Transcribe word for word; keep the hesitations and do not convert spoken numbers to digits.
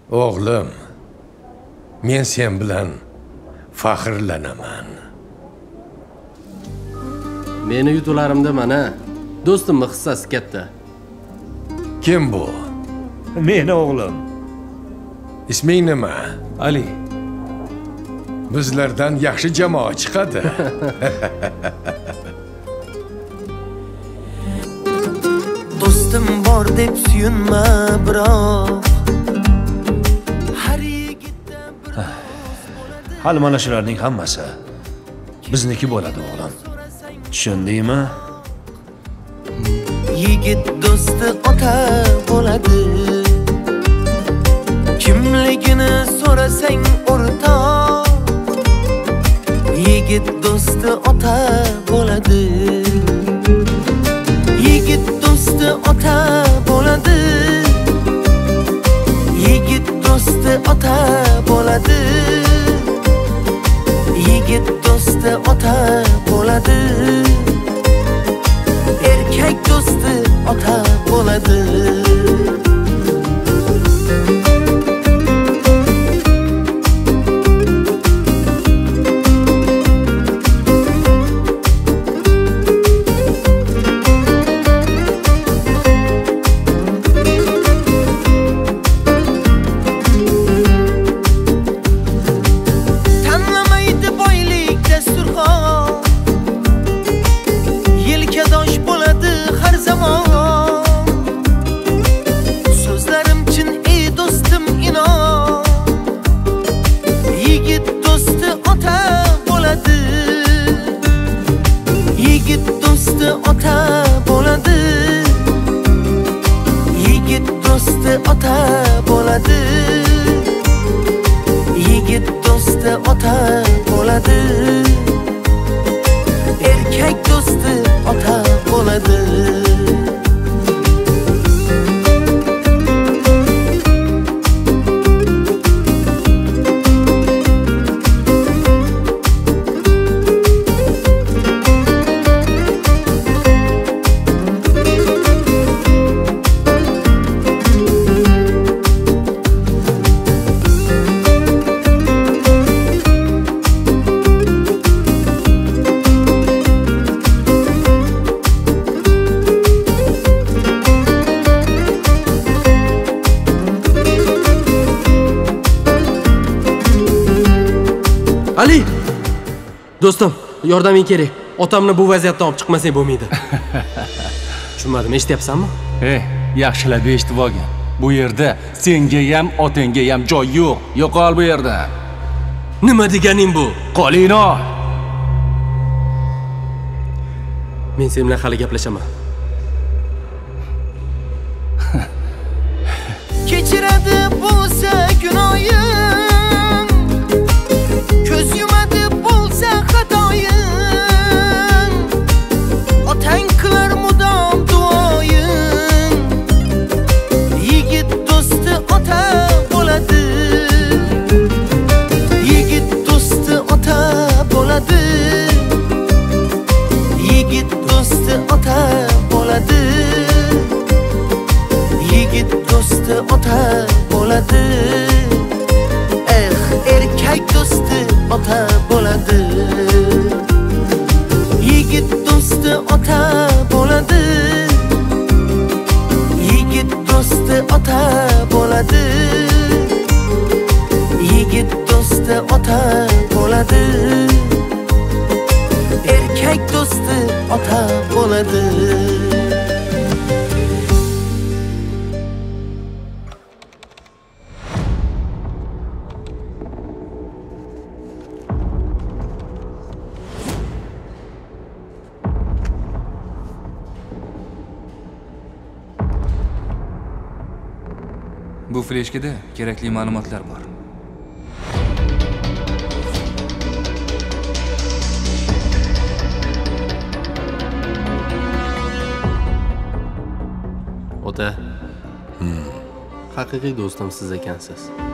O'g'lim, men sen bilan faxrlanaman. Meni yutularimda mana do'stimning hissasi katta. Kim bu? Meni o'g'lim. Isming nima? Ali. Bizlardan yaxshi jamoa chiqadi. Do'stim bor deb suyunma biroq. Har yigitda bir Hali mana shularning hammasi bizniki bo'ladi o'g'lim. Tushundingmi? Yigit do'sti ota bo'ladi. Kimligini so'rasang o'rtoq. Yigit do'sti ota bo'ladi. Yigit do'sti ota bo'ladi. Yigit do'sti ota bo'ladi. Yigit do'sti ota bo'ladi. Erkak do'sti ota bo'ladi. Ali! Do'stim, yordaming kerak. Otamni bu vaziyatdan olib chiqmasang bo'lmaydi. Tushunmadim, eshityapsanmi? Ey, yaxshilab eshitib olgin. Bu yerda senga ham, otangga ham joy yo'q. Yo'qol bu yerda. Nima deganing bu? Qolingni ol. Men sen bilan hali gaplashaman. Kechiradi bo'lsa gunoyim, ko'z yumadi bo'lsa xatoyim, otang qilar mudom duoyim. Yigit do'sti ota bo'ladi. Yigit do'sti ota bo'ladi. Yigit do'sti ota bo'ladi. Yigit do'sti ota bo'ladi. Eh, erkak do'sti ota bo'ladi. Yigit do'sti ota bo'ladi. Yigit do'sti ota bo'ladi. Yigit do'sti ota bo'ladi. Erkak do'sti ota bo'ladi. Bu fleshkada kerakli ma'lumotlar bor. Ota. Hmm. Haqiqiy do'stim siz ekansiz.